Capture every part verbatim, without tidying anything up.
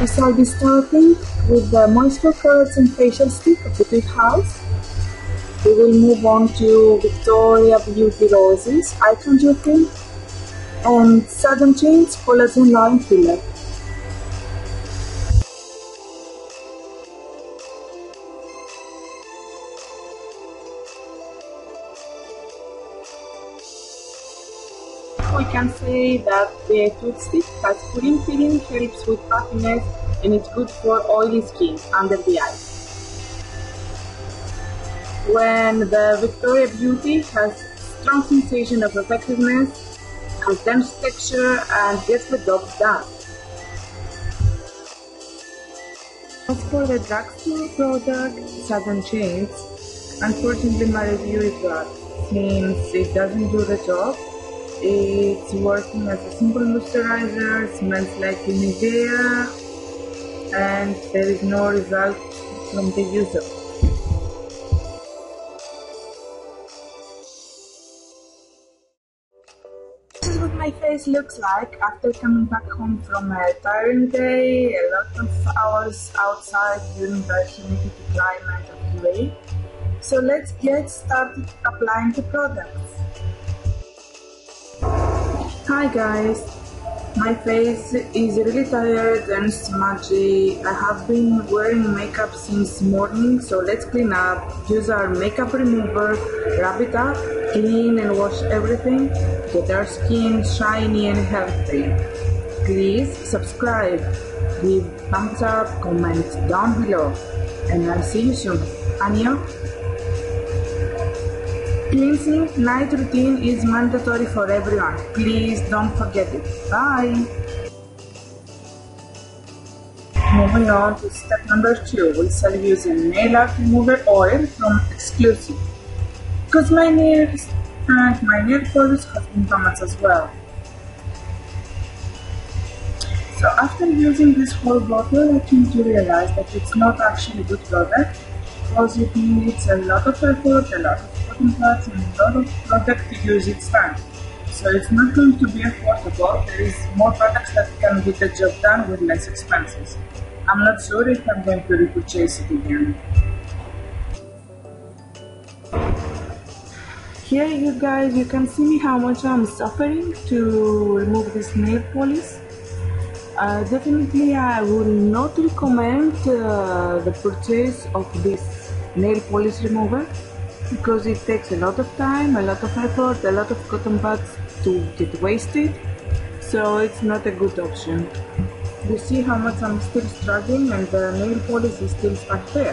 First, I'll be starting with the moistfull collagen facial stick of Etude House. We will move on to Victoria Beauty Roses Eye Contour Cream and Southern Chains Collagen Line Filler. We can say that the Etude stick has cooling feeling, helps with puffiness, and it's good for oily skin under the eyes. When the Victoria Beauty has strong sensation of effectiveness, has dense texture, and gets the job done. As for the drugstore product, Southern Chains, unfortunately my review is that since it doesn't do the job, it's working as a simple moisturizer, smells like Nivea, and there is no result from the user. This is what my face looks like after coming back home from a tiring day, a lot of hours outside during the humidity climate of U A. So let's get started applying the products. Hi guys, my face is really tired and smudgy. I have been wearing makeup since morning, so let's clean up. Use our makeup remover, rub it up, clean and wash everything, get our skin shiny and healthy. Please subscribe, give thumbs up, comment down below, and I'll see you soon. Anya? Cleansing night routine is mandatory for everyone. Please don't forget it. Bye! Moving on to step number two, we'll start using nail art remover oil from Xclusive. Because my nails and my nail polish have been damaged as well. So after using this whole bottle, I came to realize that it's not actually a good product because it needs a lot of effort, a lot of parts and a lot of product to use each time. So it's not going to be affordable. There is more products that can get the job done with less expenses. I'm not sure if I'm going to repurchase it again. Here you guys, you can see me how much I'm suffering to remove this nail polish. Uh, definitely I will not recommend uh, the purchase of this nail polish remover, because it takes a lot of time, a lot of effort, a lot of cotton buds to get wasted, so it's not a good option. You see how much I'm still struggling and the nail polish is still stuck there.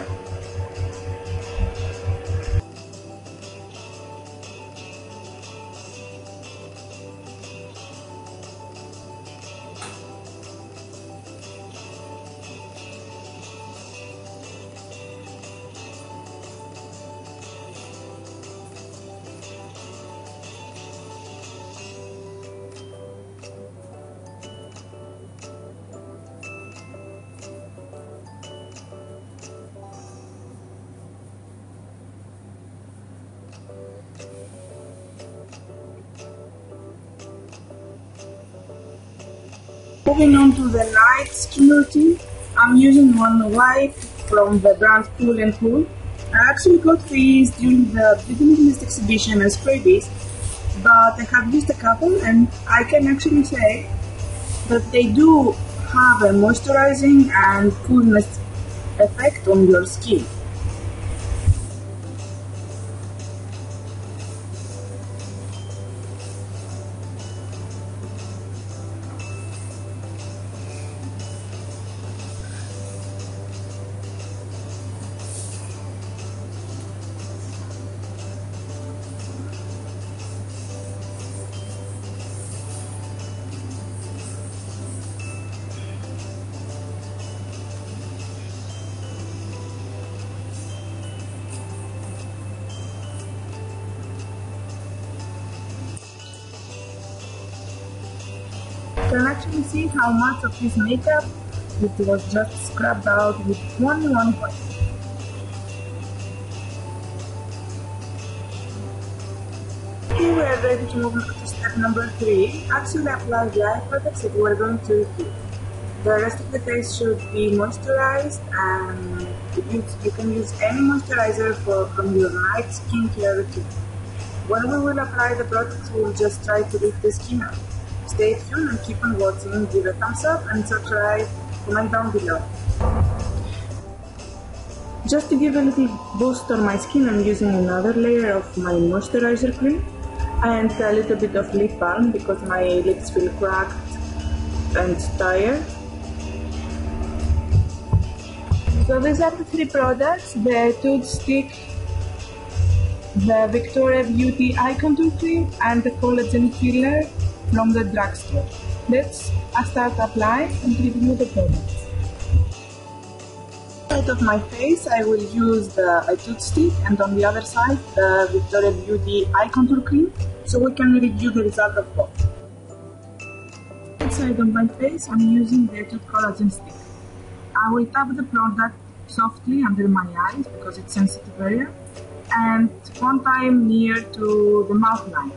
Moving on to the night skin routine, I'm using one wipe from the brand Cool and Cool. I actually got these during the Beauty List exhibition as freebies, but I have used a couple and I can actually say that they do have a moisturizing and coolness effect on your skin. You can actually see how much of this makeup it was just scrubbed out with one one wipe. Here we are ready to move on to step number three. Actually apply the eye products that we are going to review. The rest of the face should be moisturized, and you, you can use any moisturizer for, from your night skincare routine. When we will apply the products, we will just try to lift the skin up. Stay tuned and keep on watching. Give a thumbs up and subscribe. Comment down below. Just to give a little boost on my skin, I'm using another layer of my moisturizer cream and a little bit of lip balm because my lips feel cracked and tired. So these are the three products: the Etude Stick, the Victoria Beauty Eye Contour Cream, and the Collagen Filler from the drugstore. Let's start applying and review the products. Side of my face, I will use the Etude Stick, and on the other side, the Victoria Beauty Eye Contour Cream, so we can review the result of both. Right side of my face, I'm using the Etude Collagen Stick. I will tap the product softly under my eyes because it's sensitive area, and one time near to the mouth line.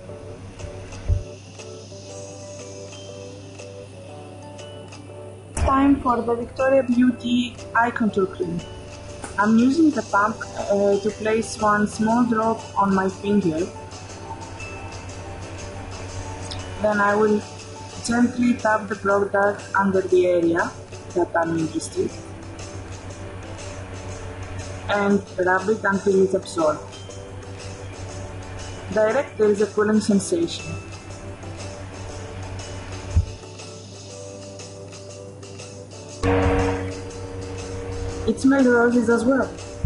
Time for the Victoria Beauty Eye Contour Cream. I'm using the pump uh, to place one small drop on my finger. Then I will gently tap the product under the area that I'm interested and rub it until it's absorbed. Direct, there is a cooling sensation. It smells roses as well.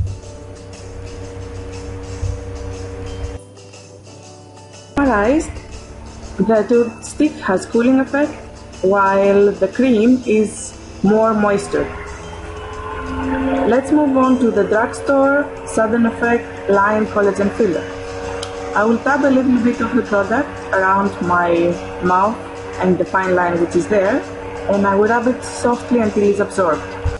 Summarized, the Etude Stick has cooling effect while the cream is more moisture. Let's move on to the drugstore Sudden Effect Line Collagen Filler. I will tap a little bit of the product around my mouth and the fine line which is there, and I will rub it softly until it's absorbed.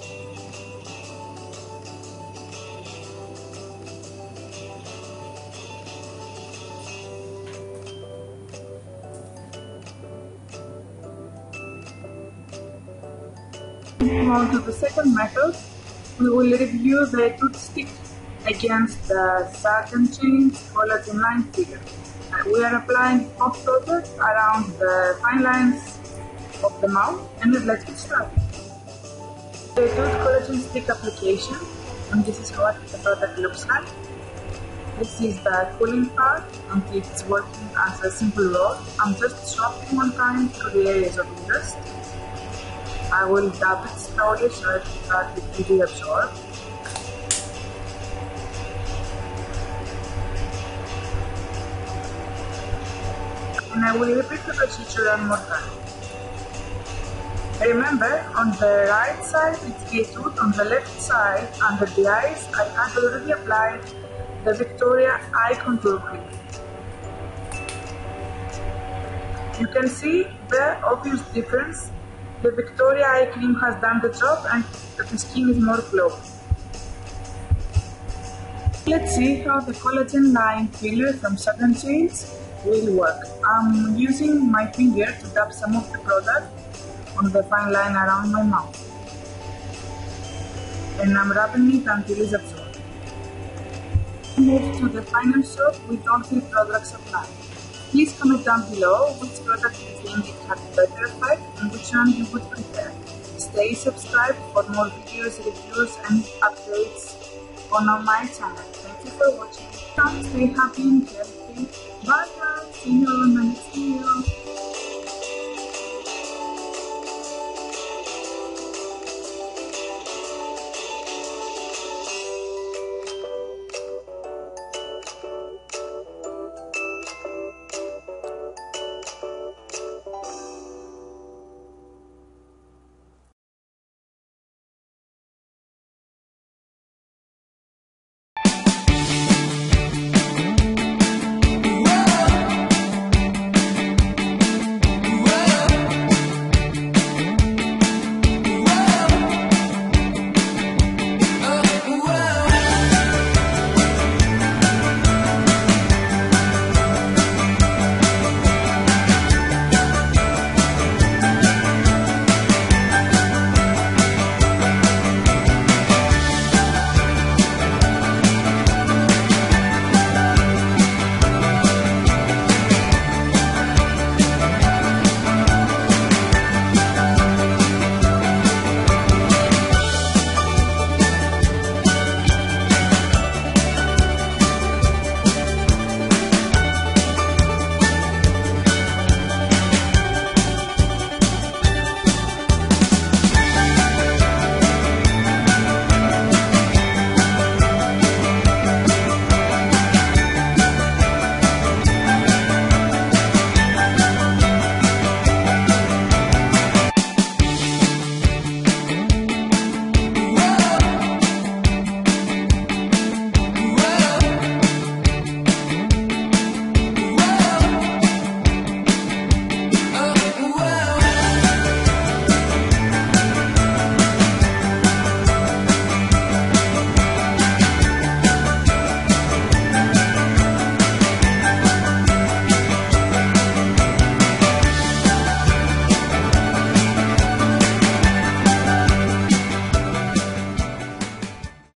Moving on to the second method, we will review the Etude Stick against the Satin Chains Collagen Line Filler. Uh, we are applying both products around the fine lines of the mouth, and let's get started. The Etude Collagen Stick application, and this is what the product looks like. This is the cooling part, and it's working as a simple roll. I'm just swapping one time to the areas of interest. I will dab it slowly so that it can be absorbed. And I will repeat the procedure one more time. Remember, on the right side it's Etude, on the left side under the eyes I had already applied the Victoria Eye Contour Cream. You can see the obvious difference. The Victoria Eye Cream has done the job and the skin is more glowy. Let's see how the collagen line filler from Satin Chains will work. I'm using my finger to dab some of the product on the fine line around my mouth, and I'm rubbing it until it's absorbed. Move to the final shot with all three products applied. Please comment down below which product you think it had a better effect and which one you would prefer. Stay subscribed for more videos, reviews and updates on my channel. Thank you for watching. Stay happy and healthy. Bye guys. See you on